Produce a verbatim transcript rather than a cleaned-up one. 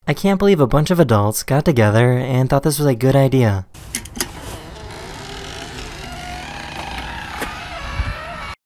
I can't believe a bunch of adults got together and thought this was a good idea.